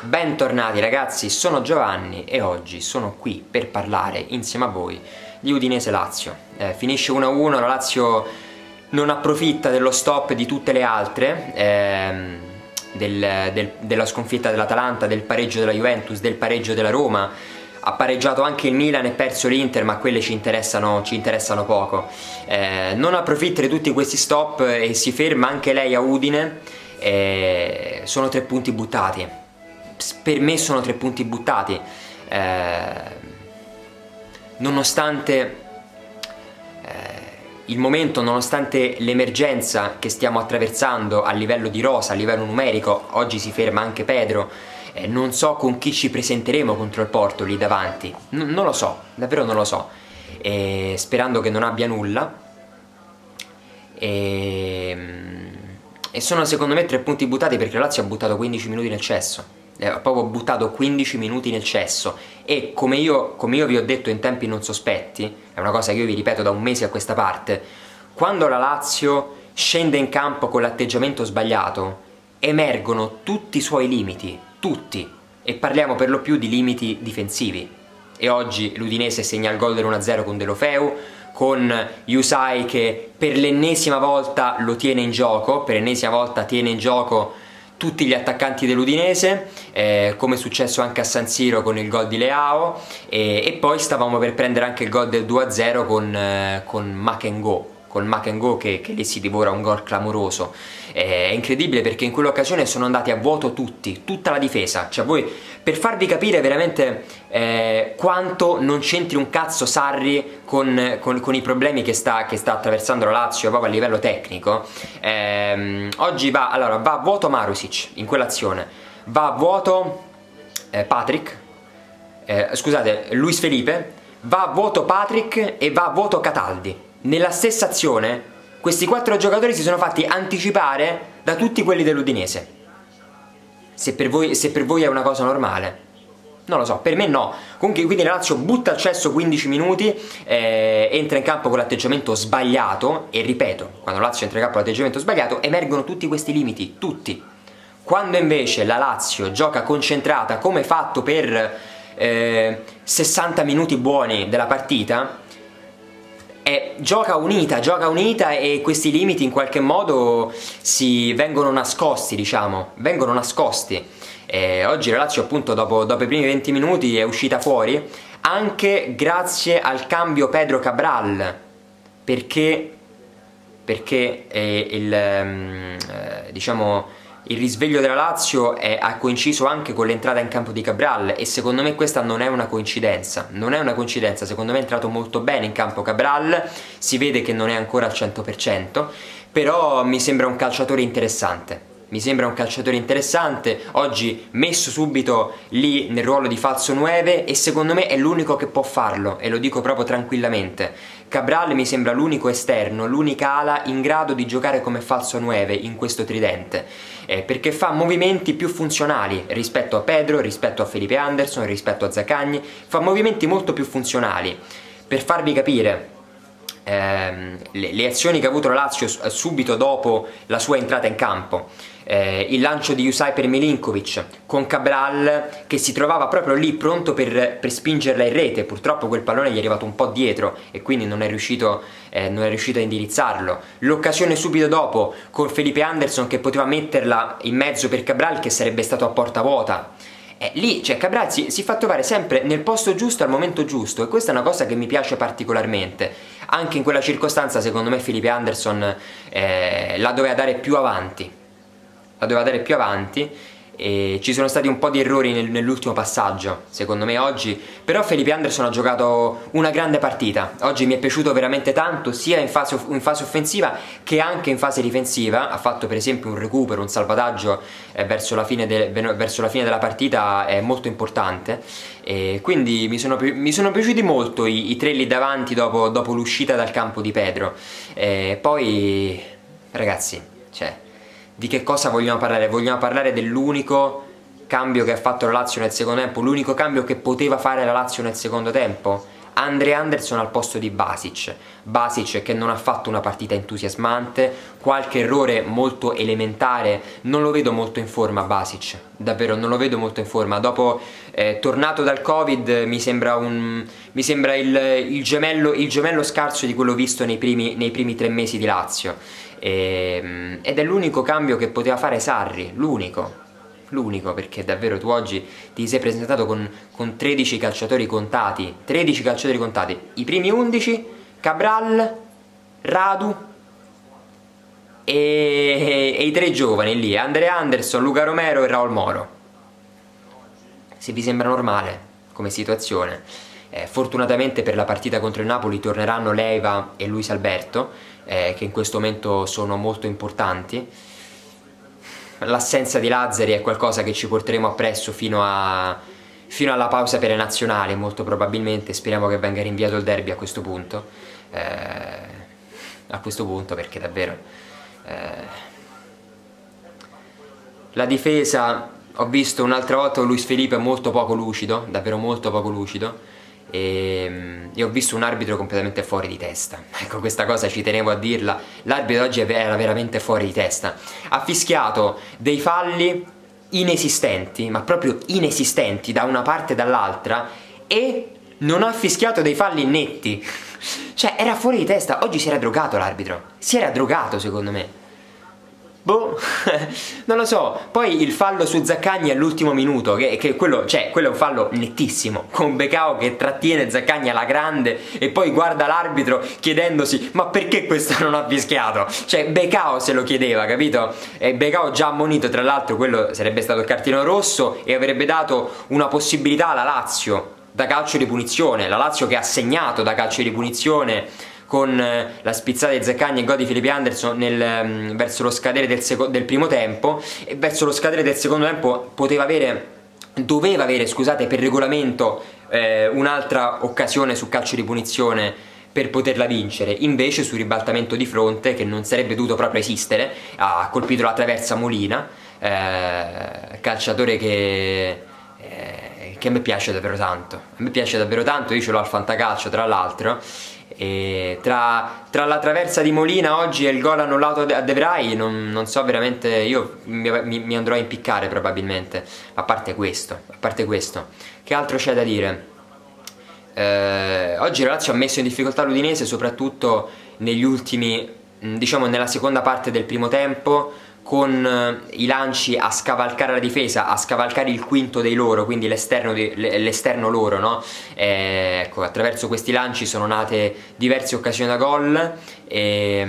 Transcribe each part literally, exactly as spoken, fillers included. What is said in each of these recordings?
Bentornati ragazzi, sono Giovanni e oggi sono qui per parlare insieme a voi di Udinese Lazio. Eh, finisce uno a uno, la Lazio non approfitta dello stop di tutte le altre, ehm, del, del, della sconfitta dell'Atalanta, del pareggio della Juventus, del pareggio della Roma. Ha pareggiato anche il Milan e perso l'Inter, ma quelle ci interessano, ci interessano poco. Eh, non approfitta di tutti questi stop e si ferma anche lei a Udine. Eh, sono tre punti buttati. Per me sono tre punti buttati, eh, nonostante eh, il momento, nonostante l'emergenza che stiamo attraversando a livello di rosa, a livello numerico. Oggi si ferma anche Pedro, eh, non so con chi ci presenteremo contro il Porto lì davanti, N non lo so, davvero non lo so, eh, sperando che non abbia nulla. E, e sono secondo me tre punti buttati perché la Lazio ha buttato quindici minuti nel cesso. Ha proprio buttato quindici minuti nel cesso e come io, come io vi ho detto in tempi non sospetti, è una cosa che io vi ripeto da un mese a questa parte, quando la Lazio scende in campo con l'atteggiamento sbagliato emergono tutti i suoi limiti, tutti, e parliamo per lo più di limiti difensivi. E oggi l'Udinese segna il gol dell'uno a zero con Deulofeu, con Jusai che per l'ennesima volta lo tiene in gioco, per l'ennesima volta tiene in gioco tutti gli attaccanti dell'Udinese, eh, come è successo anche a San Siro con il gol di Leao, e, e poi stavamo per prendere anche il gol del due a zero con, eh, con Makengo, col Makengo che, che lì si divora un gol clamoroso. Eh, è incredibile perché in quell'occasione sono andati a vuoto tutti, tutta la difesa, cioè voi, per farvi capire veramente eh, quanto non c'entri un cazzo Sarri con, con, con i problemi che sta, che sta attraversando la Lazio proprio a livello tecnico. Eh, oggi va, allora, va a vuoto Marusic in quell'azione, va a vuoto eh, Patrick, eh, scusate, Luis Felipe, va a vuoto Patrick e va a vuoto Cataldi. Nella stessa azione questi quattro giocatori si sono fatti anticipare da tutti quelli dell'Udinese. Se per voi, se per voi è una cosa normale, non lo so, per me no. Comunque quindi la Lazio butta al cesso quindici minuti, eh, entra in campo con l'atteggiamento sbagliato e ripeto, quando la Lazio entra in campo con l'atteggiamento sbagliato emergono tutti questi limiti, tutti. Quando invece la Lazio gioca concentrata come fatto per eh, sessanta minuti buoni della partita, Eh, gioca unita, gioca unita e questi limiti in qualche modo si vengono nascosti, diciamo, vengono nascosti. Eh, oggi la Lazio appunto dopo, dopo i primi venti minuti è uscita fuori anche grazie al cambio Pedro Cabral, perché, perché eh, il, eh, diciamo, il risveglio della Lazio è, ha coinciso anche con l'entrata in campo di Cabral e secondo me questa non è una coincidenza, non è una coincidenza, secondo me è entrato molto bene in campo Cabral, si vede che non è ancora al cento per cento, però mi sembra un calciatore interessante. Mi sembra un calciatore interessante, oggi messo subito lì nel ruolo di falso nove e secondo me è l'unico che può farlo e lo dico proprio tranquillamente. Cabral mi sembra l'unico esterno, l'unica ala in grado di giocare come falso nove in questo tridente, eh, perché fa movimenti più funzionali rispetto a Pedro, rispetto a Felipe Anderson, rispetto a Zaccagni, fa movimenti molto più funzionali. Per farvi capire, ehm, le, le azioni che ha avuto la Lazio subito dopo la sua entrata in campo, Eh, il lancio di Jusai per Milinkovic con Cabral che si trovava proprio lì pronto per, per spingerla in rete, purtroppo quel pallone gli è arrivato un po' dietro e quindi non è riuscito, eh, non è riuscito a indirizzarlo. L'occasione subito dopo con Felipe Anderson che poteva metterla in mezzo per Cabral che sarebbe stato a porta vuota. Eh, lì cioè, Cabral si, si fa trovare sempre nel posto giusto al momento giusto e questa è una cosa che mi piace particolarmente. Anche in quella circostanza secondo me Felipe Anderson eh, la doveva dare più avanti la doveva dare più avanti e ci sono stati un po' di errori nel, nell'ultimo passaggio secondo me oggi, però Felipe Anderson ha giocato una grande partita, oggi mi è piaciuto veramente tanto sia in fase, in fase offensiva che anche in fase difensiva, ha fatto per esempio un recupero, un salvataggio eh, verso, la fine de, verso la fine della partita è molto importante e quindi mi sono, mi sono piaciuti molto i, i tre lì davanti dopo, dopo l'uscita dal campo di Pedro e poi ragazzi, cioè di che cosa vogliamo parlare? Vogliamo parlare dell'unico cambio che ha fatto la Lazio nel secondo tempo, l'unico cambio che poteva fare la Lazio nel secondo tempo? Andre Anderson al posto di Basic, Basic che non ha fatto una partita entusiasmante, qualche errore molto elementare, non lo vedo molto in forma Basic, davvero non lo vedo molto in forma, dopo eh, tornato dal Covid mi sembra, un, mi sembra il, il, gemello, il gemello scarso di quello visto nei primi, nei primi tre mesi di Lazio, e, ed è l'unico cambio che poteva fare Sarri, l'unico. L'unico, perché davvero tu oggi ti sei presentato con, con tredici calciatori contati, tredici calciatori contati, i primi undici, Cabral, Radu e, e i tre giovani lì, Andre Anderson, Luca Romero e Raul Moro. Se vi sembra normale come situazione, eh, fortunatamente per la partita contro il Napoli torneranno Leiva e Luis Alberto, eh, che in questo momento sono molto importanti. L'assenza di Lazzari è qualcosa che ci porteremo appresso fino, a, fino alla pausa per le nazionali, molto probabilmente. Speriamo che venga rinviato il derby a questo punto, eh, a questo punto perché davvero eh, la difesa, ho visto un'altra volta un Luis Felipe molto poco lucido, davvero molto poco lucido, e, e ho visto un arbitro completamente fuori di testa. Ecco, questa cosa ci tenevo a dirla, l'arbitro oggi era veramente fuori di testa, ha fischiato dei falli inesistenti, ma proprio inesistenti da una parte e dall'altra, e non ha fischiato dei falli netti, cioè era fuori di testa. Oggi si era drogato l'arbitro, si era drogato secondo me. Boh, non lo so. Poi il fallo su Zaccagni all'ultimo minuto, che, che quello, cioè, quello è un fallo nettissimo, con Becao che trattiene Zaccagni alla grande e poi guarda l'arbitro chiedendosi ma perché questo non ha fischiato? Cioè Becao se lo chiedeva, capito? E Becao già ammonito, tra l'altro quello sarebbe stato il cartellino rosso e avrebbe dato una possibilità alla Lazio da calcio di punizione, la Lazio che ha segnato da calcio di punizione con la spizzata di Zaccagni e gol di Felipe Anderson nel, verso lo scadere del, del primo tempo, e verso lo scadere del secondo tempo poteva avere, doveva avere, scusate, per regolamento eh, un'altra occasione su calcio di punizione per poterla vincere. Invece sul ribaltamento di fronte, che non sarebbe dovuto proprio esistere, ha colpito la traversa Molina, eh, calciatore che... Eh, che a me piace davvero tanto, a me piace davvero tanto, io ce l'ho al fantacalcio tra l'altro, e tra, tra la traversa di Molina oggi e il gol annullato a De Vrij non, non so veramente, io mi, mi, mi andrò a impiccare probabilmente. A parte questo, a parte questo, che altro c'è da dire? Eh, oggi la Lazio ha messo in difficoltà l'Udinese soprattutto negli ultimi, diciamo nella seconda parte del primo tempo, con i lanci a scavalcare la difesa, a scavalcare il quinto dei loro, quindi l'esterno loro, no? Eh, ecco, attraverso questi lanci sono nate diverse occasioni da gol, e,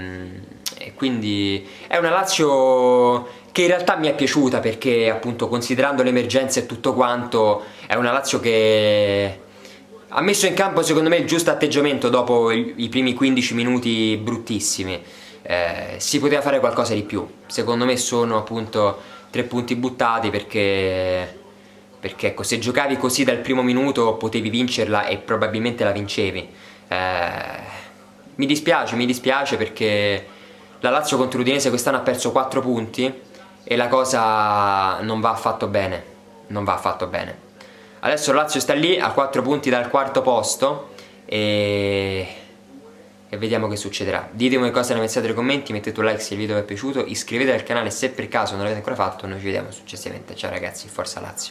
e quindi è una Lazio che in realtà mi è piaciuta, perché appunto considerando le emergenze e tutto quanto è una Lazio che ha messo in campo secondo me il giusto atteggiamento dopo i, i primi quindici minuti bruttissimi. Eh, si poteva fare qualcosa di più, secondo me sono appunto tre punti buttati, perché, perché ecco, se giocavi così dal primo minuto potevi vincerla e probabilmente la vincevi. Eh, mi dispiace, mi dispiace perché la Lazio contro l'Udinese quest'anno ha perso quattro punti e la cosa non va affatto bene, non va affatto bene. Adesso la Lazio sta lì a quattro punti dal quarto posto e... e vediamo che succederà. Ditemi cosa ne pensate nei commenti, mettete un like se il video vi è piaciuto, iscrivetevi al canale se per caso non l'avete ancora fatto, noi ci vediamo successivamente. Ciao ragazzi, forza Lazio!